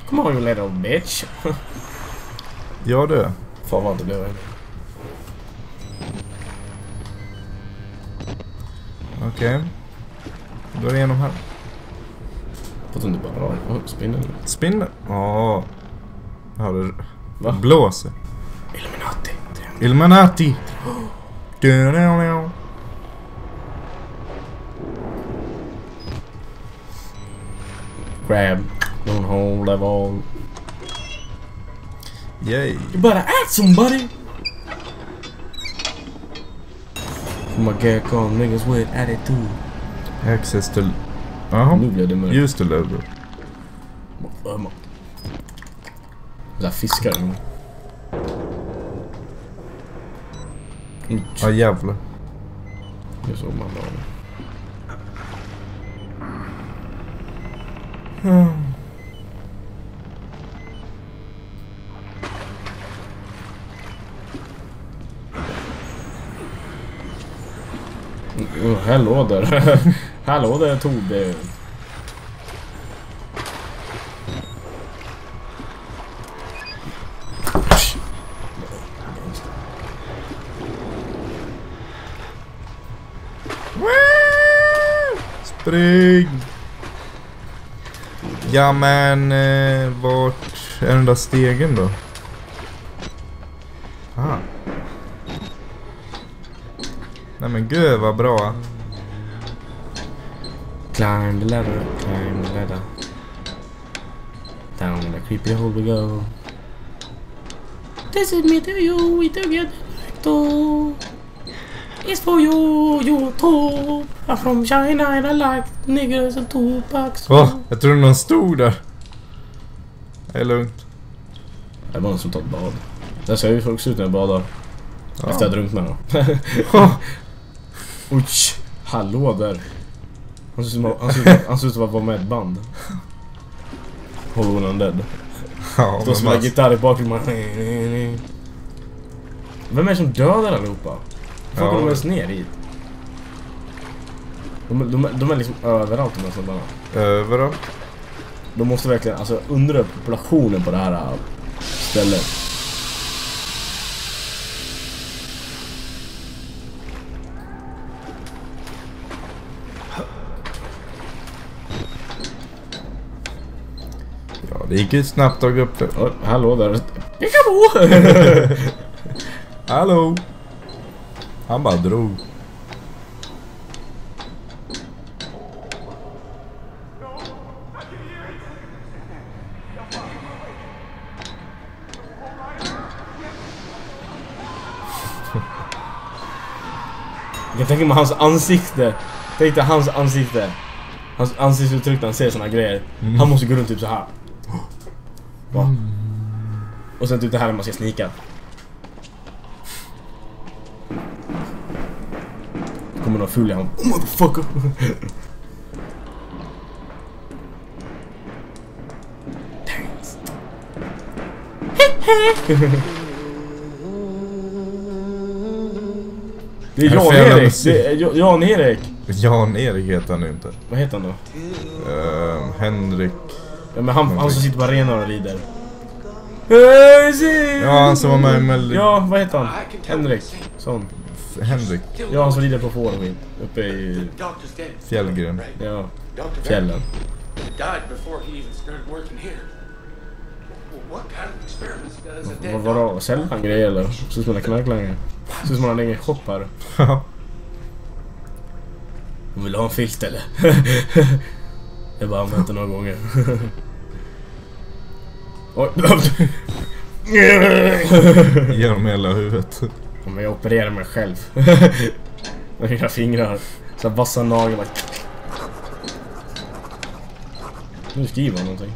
Come on, you little bitch. Ja du. Fan vad det blev. Okej. Går igenom här. Fast inte bara spinner. Spinner? Ja. Har du... Va? Blåser. Illuminati. Illuminati. Grab. Don't hold that all. Yay. You better act somebody. My get on niggas with attitude. Access to... Jaha. Nu blev det mörkt. Just det, level. Där fiskar nu. Ja, jävlar. Det är så man har det. Hallå där. Hallå där Tobbe. Spring! Ja men, vart är den där stegen då? Aha. Nej men gud vad bra. Climb the ladder, climb the ladder. Down the creepy hole we go. This is me to you, we together like two. It's for you, you top. I'm from China and I like niggas and Tupacs. Jag tror någon stod där. Det är lugnt. Det var någon som tog ett bad. Det ser ju också ut när jag badar. Ja. Efter jag drunknar då. Oj, hallå där. Han ser ut att vara med ett band. Hold on dead. Ja, Då som en gitarr i bakgrunden. Vem är det som dödar allihopa? Folk kommer ens ner hit. De är liksom överallt de här snubbarna. Överallt? De måste verkligen undra populationen på det här stället. Ja, det gick ju snabbt att gå upp det. Hallå där. Peekaboo! Hallå! Han bara drog. Jag tänker mig hans ansikte. Tänk dig hans ansikte. Hans ansiktsuttryck när han ser såna grejer. Han måste gå runt typ så här. Va? Och sen typ det här när man ska snika. Kommer någon full i han. Oh motherfucker. Thanks. Det är Jan-Erik. Det är Jan-Erik. Jan-Erik heter han inte. Vad heter han då? Henrik. Ja, men han som sitter på arenan och rider. Ja, han som var med i Melody. Ja, vad heter han? Henrik. Sån. Henrik. Ja, han som rider på får och skit. Uppe i Fjällgren. ja, fjällen. Vadå? Säljer han grejer eller? Så som en knarklangare. Så som han har ingen shop här. Vill du ha en filt eller? Jag bara använt det några gånger. Oj. Genom hela huvudet. Men jag opererar mig själv. Med mina fingrar. Så vassa naglar. Nu skriver han någonting.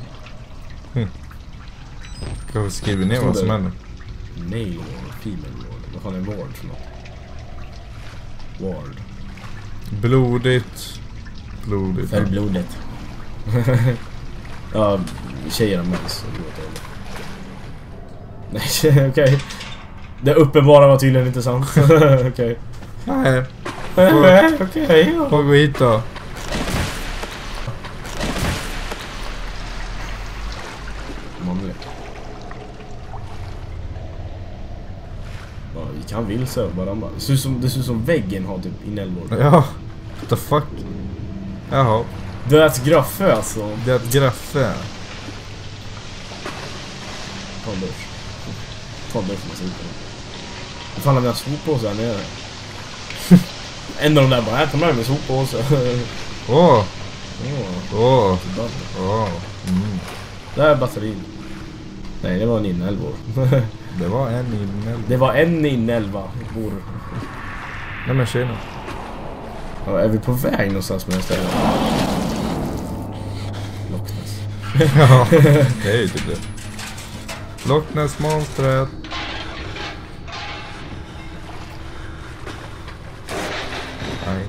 Kanske skriver ner vad som händer. Nej, female ward. Vad fan är ward för något? Ward. Blodigt. Blodigt. Färgblodigt. Ja, tjejer har mens. Nej, okej. Det uppenbara var tydligen inte sant. Okej. Nej. Okej. Får gå hit då. manlig. Ja, vi kan vilse varandra. Det ser ut som väggen har typ inälvor. Ja, what the fuck? Jaha. Det är ett graffe alltså. Det är ett graffe. Ta en dusch. Ta en dusch man ser ut på. Vad fan har vi en soppåse här nere? En av de där bara, ta med mig soppåse. Åh. Åh. Det här är batterin. Nej, det var en inälvor. Det var en inälva. Det var en inälva. Nej men tjena. Ja, är vi på väg någonstans med den stället? Loch Ness. Ja, det är ju typ det. Loch Ness monstret. Nej.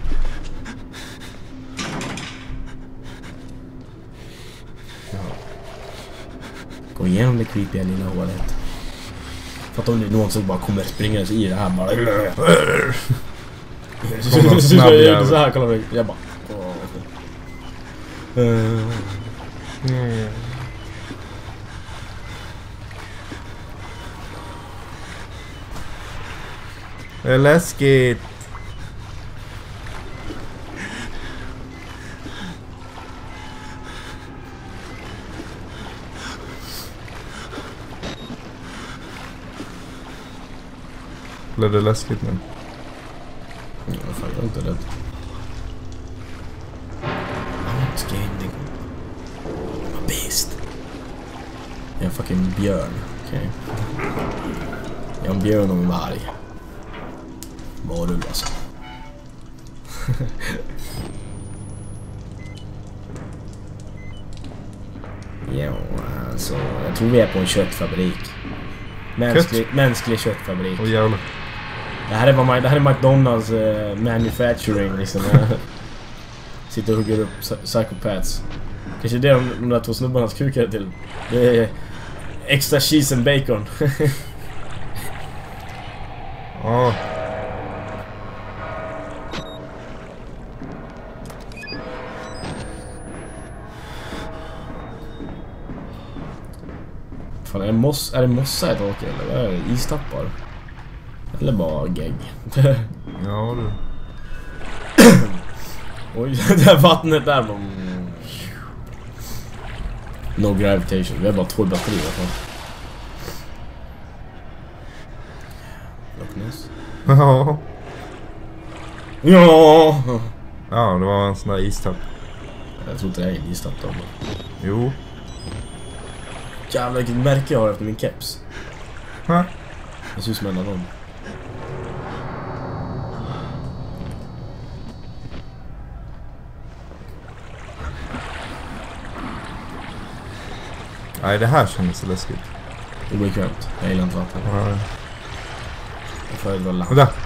Ja. Gå igenom det creepiga lilla hålet. För att om det någon som bara kommer springa i det här bara. Så här kollar vi. Jag bara. Det är läskigt. Blev det läskigt nu? Ja, fan, jag är inte rädd. I'm not scared, nigga. I'm a beast. Jag är en fucking björn, okej. Jag är en björn och en varg. Varulv alltså. Ja, alltså, jag tror vi är på en köttfabrik. Mänsklig köttfabrik. Åh jävlar. Det här är McDonalds manufacturing liksom. Sitter och hugger upp psychopaths. Kanske det de där två snubbarnas kukar till. Det är extra cheese and bacon. Ja. Fan, är det mossa i taket eller är det istappar? Eller bara gegg? Ja du. Oj, det här vattnet där någon... No gravitation, vi har bara 2 batterier i alla fall. Loch Ness. Ja. Ja! Ja, det var en sån där istapp. Jag tror inte det är en istapp då. Jo. Jävlar vilket märke jag har efter min keps. Ha? Det ser ut som en av dem. Nej, det här känns så läskigt. Obekvämt. Jag gillar inte vatten. Ja. Jag får väl land. Vänta.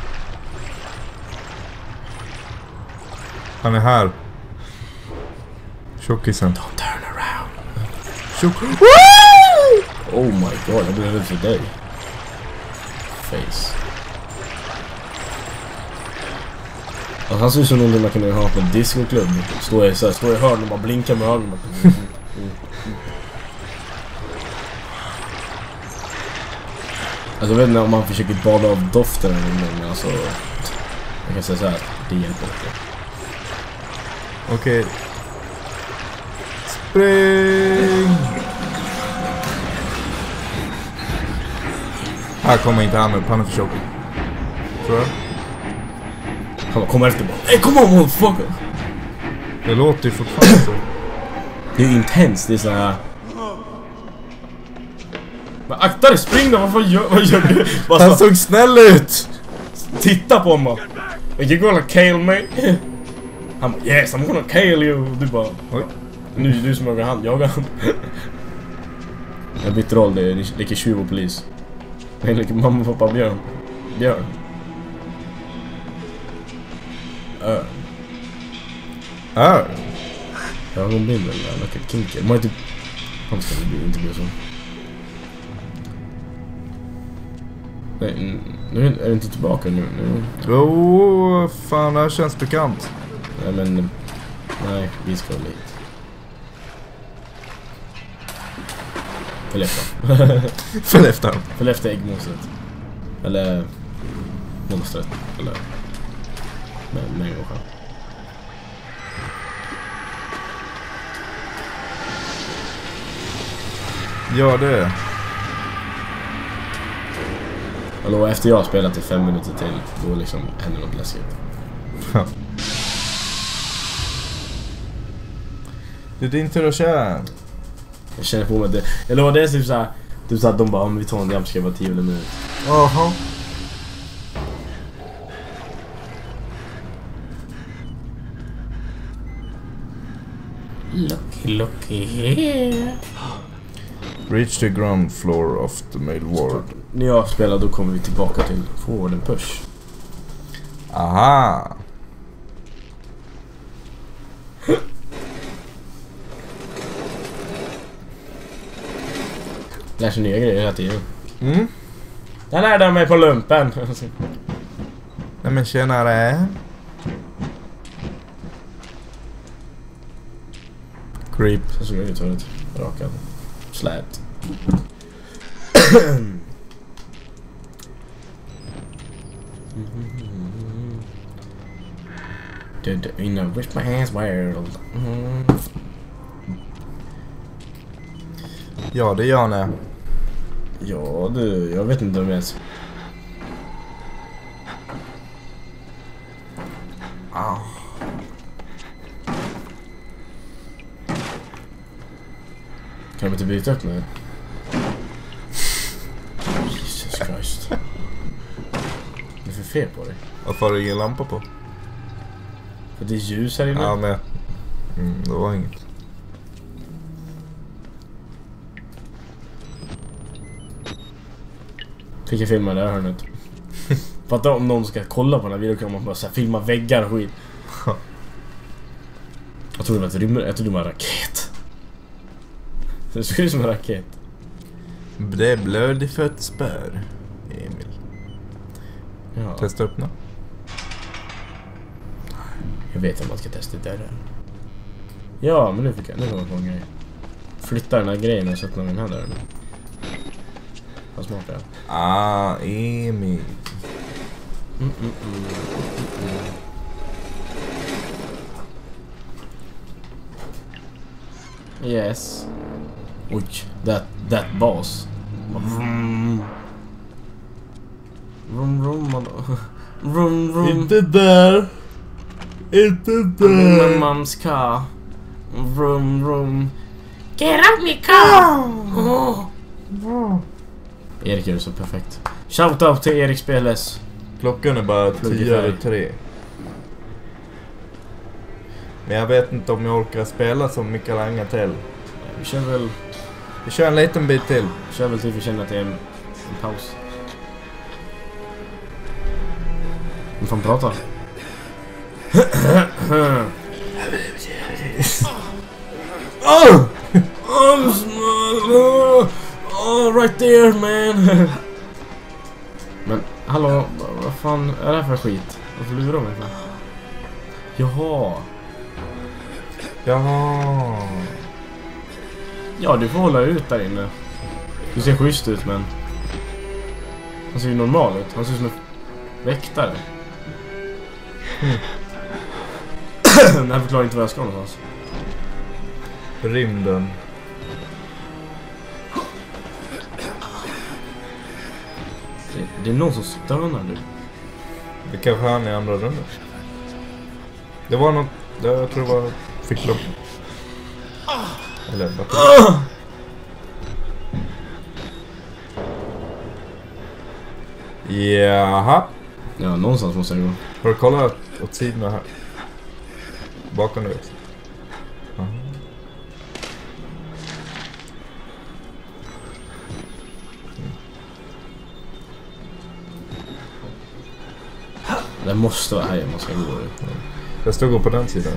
Han är här. Tjockisen. Don't turn around. Tjock. Oh my god, jag blev rädd för dig. Face. Alltså, han ser ut som någon man kan ha på en discoklubb. Står i hörn och bara blinkar med ögonen. Alltså jag vet inte om man försöker bada av doften eller något, men alltså jag kan säga så här, det hjälper inte. Okej. Spring! Här kommer inte han upp, han är för tjock. Tror jag. Han kommer efter bara, hey come on motherfucker! Det låter ju fortfarande så. Det är intens, det är så här. Men akta dig, spring då, vad gör du? Han såg snäll ut! Titta på honom. You gonna kill me? Han bara, yes I'm gonna kill you. Du bara, oj. Nu är du som jagar han. Jag bytte roll, det är lika tjuv och polis. Det är lika mamma, pappa, björn. Örn. Jag har någon bild eller något kinker. Man är typ... Han ska inte bli så. Nej, nu är det inte tillbaka nu. Åh, fan, det här känns bekant. Nej, men... Nej, vi ska lite. Skellefteå. Skellefteå äggmonstret. Eller monstret. Eller människan. Ja, det är. Hallå, efter jag har spelat i 5 minuter till, då liksom händer något läskigt. Det är din tur att köra. Jag känner på mig det. Eller det är typ såhär att de bara, om vi tar en jump ska vara 10 minuter. Jaha. Lucky here. Reach the ground floor of the mail ward. När jag spelar då kommer vi tillbaka till forward and push. Aha. Lär sig nya grejer hela tiden. Mm. Jag lärde mig på lumpen. Nej men tjenare. Creep. Så såg jag ut förut. Rakad. Slät. In a wish my hands world. Ja, det är Janne. Ja du, jag vet inte om ens. Kan vi inte byta upp nu? Jesus Christ. Det är för fel på dig. Varför har du ingen lampa på? För det är ljus här inne. Ja, men det var inget. Fick jag filma det här hörnet. Fatta om någon ska kolla på den här videon kan man bara så här, filma väggar och skit. Jag trodde det var jag trodde det var en raket. Det såg ut som en raket. Det är blödifött spör, Emil. Ja. Testa öppna. Jag vet att man ska testa det där. Ja, men nu fick jag. Nu kommer jag på en grej. Flytta den här grejen och sätta den här dörren. Vad smart det är. Ah, Emil. Yes. Oj, that boss. Vroom. Vroom, vroom, vroom, vroom. Inte där. Inte I'm in my mom's car. Vroom, vroom. Get out my car! Oh. Erik gör det så perfekt. Shoutout till Erik Speles. Klockan är bara 10:03. Men jag vet inte om jag orkar spela som mycket länge till. Vi kör en liten bit till. Tills vi känner att det är en paus. Vi får prata. Oh, right there, man. Men, hallå, vad fan är det för skit? Varför lurar de mig för? Jaha. Ja, du får hålla ut där inne. Du ser schysst ut, men han ser ju normal ut. Han ser ut som en väktare. Den här förklarar inte vad jag ska någonstans. Rymden. Det är någon som stönar nu. Det kanske han i andra rummet. Det var något. Jag tror det var ficklopp. Eller batteri. Jaha. Ja, någonstans måste jag gå. Har du kollat åt sidan här? Bakom dig också. Det måste vara här man ska gå. Jag står på den sidan.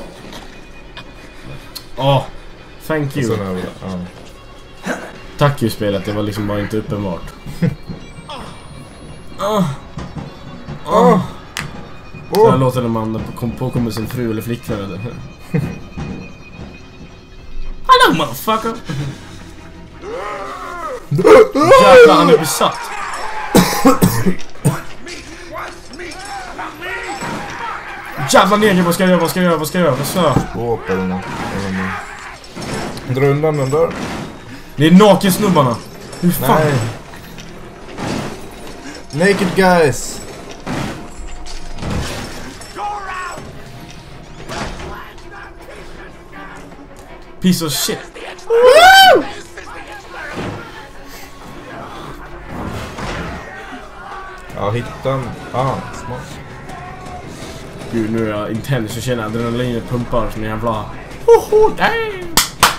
Thank you. Tack ju spelet, det var liksom bara inte uppenbart. Så jag låter en man påkomma sin fru eller flickvän. Hello motherfucker. Jävlar, han är besatt. Jävlar neger, vad ska jag göra? Vad ska jag göra? Skåp eller något. Dra undan den där. Det är nakensnubbarna. Hur fan? Nej. Naked guys. Piece of shit. Ja, hittan. Smart. Gud, nu är jag intens och känner adrenalinet pumpar som en jävla... damn!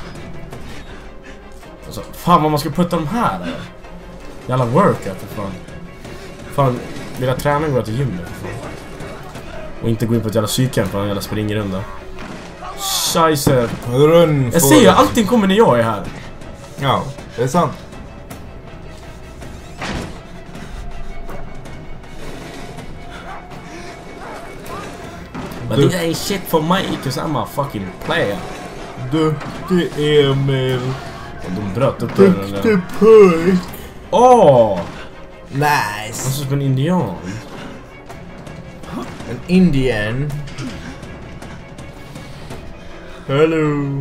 Alltså, fan vad man ska putta de här eller? Jävla workout för fan. Fan, mina träning går till gymmet för fan. Och inte gå in på ett jävla psykcamp för en jävla springrunda. Scheisse. Jag ser ju, allting kommer när jag är här. Ja, det är sant. But it ain't shit for me, cause I'm a fucking player. Duktig Emil. Och de bröt upp den. Duktig pojk. Åh! Nice. Han ser ut som en indian. En indian. Hello.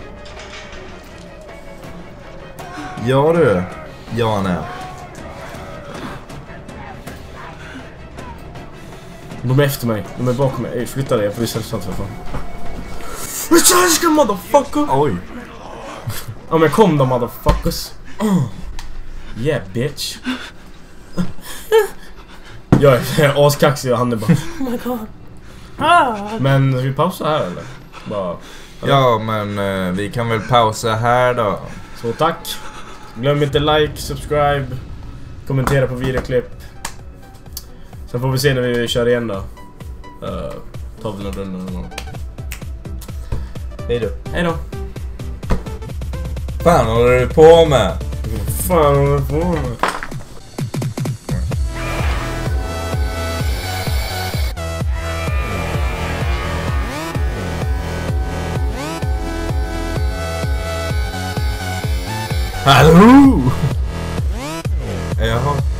Ja du. Janne. De är efter mig. De är bakom mig. Flytta dig, jag får visa sällsamt för fan. Recharge motherfucker! Oj. Ja men kom då motherfuckers. Yeah bitch. Jag är askaxig och han är bara oh my god. Men ska vi pausa här eller? Bara, ja men vi kan väl pausa här då. så tack. Glöm inte like, subscribe, kommentera på videoklipp. Sen får vi se när vi kör igen då. Tar vi någon runda eller något. Hej då. Hej då. Fan håller du på med? Fan håller du på med? Hallå! Jaha.